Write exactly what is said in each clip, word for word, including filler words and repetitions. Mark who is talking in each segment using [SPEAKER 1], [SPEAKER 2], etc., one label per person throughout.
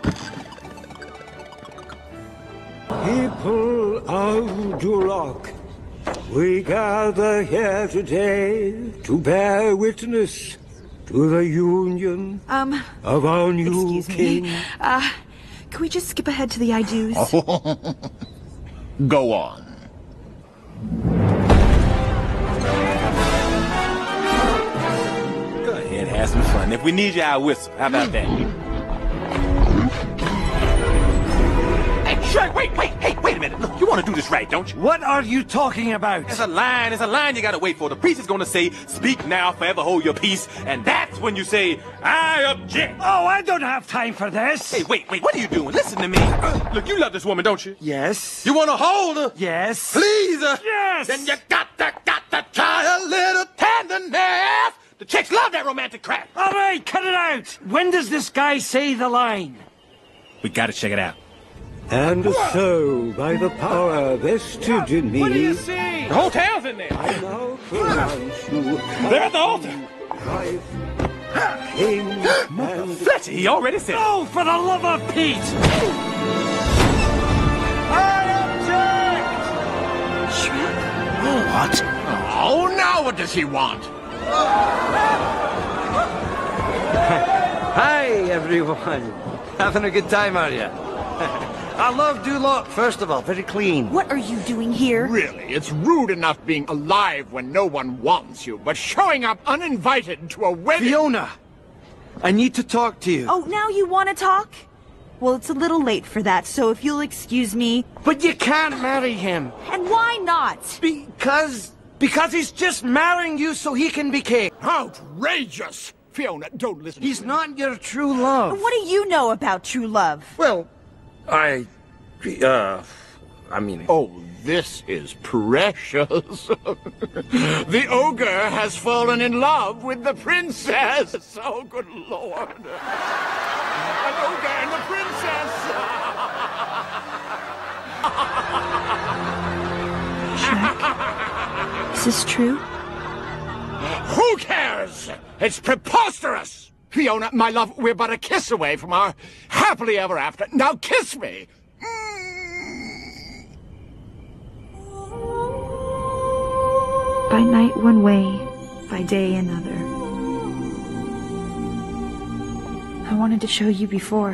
[SPEAKER 1] People of Duroc, we gather here today to bear witness to the union
[SPEAKER 2] um,
[SPEAKER 1] of our new
[SPEAKER 2] excuse
[SPEAKER 1] king.
[SPEAKER 2] Me. Uh, can we just skip ahead to the I do's?
[SPEAKER 3] Go on.
[SPEAKER 4] Go ahead, have some fun. If we need you, I'll whistle. How about that? Hey, Shrek, wait, wait, hey, wait a minute. Look, you want to do this right, don't you?
[SPEAKER 1] What are you talking about?
[SPEAKER 4] It's a line, it's a line you gotta wait for. The priest is gonna say, speak now, forever hold your peace. And that's when you say, I object.
[SPEAKER 1] Oh, I don't have time for this.
[SPEAKER 4] Hey, wait, wait, what are you doing? Listen to me. Look, you love this woman, don't you?
[SPEAKER 1] Yes.
[SPEAKER 4] You wanna hold her?
[SPEAKER 1] Yes.
[SPEAKER 4] Please her?
[SPEAKER 1] Yes.
[SPEAKER 4] Then you got to, got to try a little tenderness. The chicks love that romantic crap.
[SPEAKER 1] All right, cut it out. When does this guy say the line?
[SPEAKER 4] We gotta check it out.
[SPEAKER 1] And so, by the power vested in me...
[SPEAKER 4] What do you see? The whole town's in there.
[SPEAKER 1] I now pronounce you...
[SPEAKER 4] They're at the altar.
[SPEAKER 1] Wife, king, and...
[SPEAKER 4] Fletcher, he already said it.
[SPEAKER 1] Oh, for the love of Pete! I object!
[SPEAKER 2] Shrek?
[SPEAKER 3] What? Oh, now what does he want?
[SPEAKER 1] Hi, everyone. Having a good time, are you? I love Duloc, first of all. Very clean.
[SPEAKER 2] What are you doing here?
[SPEAKER 3] Really, it's rude enough being alive when no one wants you, but showing up uninvited to a wedding...
[SPEAKER 1] Fiona! I need to talk to you.
[SPEAKER 2] Oh, now you want to talk? Well, it's a little late for that, so if you'll excuse me...
[SPEAKER 1] But you can't marry him.
[SPEAKER 2] And why not?
[SPEAKER 1] Because... Because he's just marrying you so he can be king.
[SPEAKER 3] Outrageous! Fiona, don't listen
[SPEAKER 1] He's
[SPEAKER 3] to me.
[SPEAKER 1] not your true love.
[SPEAKER 2] What do you know about true love?
[SPEAKER 1] Well, I... Uh... I mean...
[SPEAKER 3] Oh, this is precious. The ogre has fallen in love with the princess. Oh, good Lord. An ogre and a princess.
[SPEAKER 2] Is this true?
[SPEAKER 3] Who cares? It's preposterous! Fiona, my love, we're but a kiss away from our happily ever after. Now kiss me!
[SPEAKER 2] By night one way, by day another. I wanted to show you before.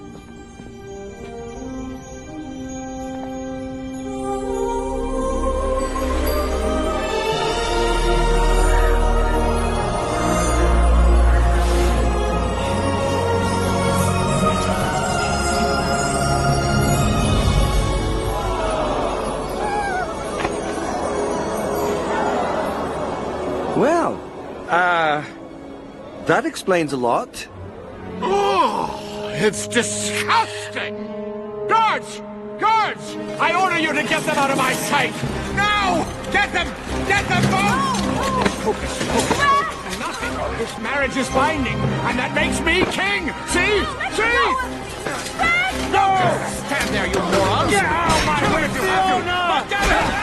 [SPEAKER 1] Well, uh... that explains a lot.
[SPEAKER 3] Oh, it's disgusting! Guards! Guards! I order you to get them out of my sight! Now! Get them! Get them both! Focus, focus, focus. Nothing. This marriage is binding, and that makes me king! See? See? No! Stand there, you morons! Get out of my way, Fiona! But get it!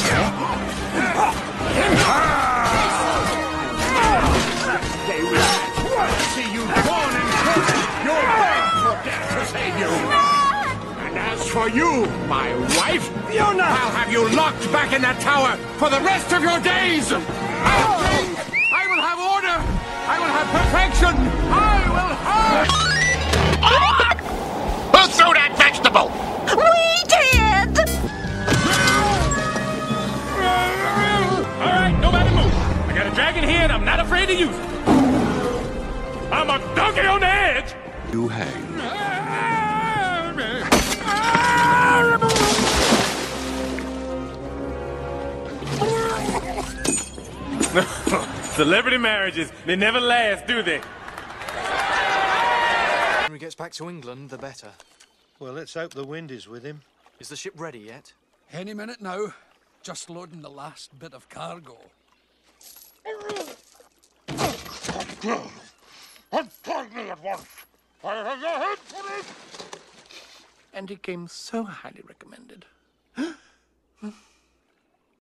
[SPEAKER 3] They will see you born and tortured. You'll beg for death to save you. And as for you, my wife, Fiona, I'll have you locked back in that tower for the rest of your days. I'll king. I will have order. I will have perfection. I will have... Who threw that vegetable?
[SPEAKER 2] We did!
[SPEAKER 4] All right, nobody move. I got a dragon here, and I'm not afraid to use it. I'm a donkey on the edge.
[SPEAKER 5] You hang.
[SPEAKER 4] Celebrity marriages, they never last, do they?
[SPEAKER 6] When he gets back to England, the better.
[SPEAKER 7] Well, let's hope the wind is with him.
[SPEAKER 6] Is the ship ready yet?
[SPEAKER 8] Any minute now. Just loading the last bit of cargo.
[SPEAKER 3] Untie me at once. I have a head for it.
[SPEAKER 8] And it came so highly recommended.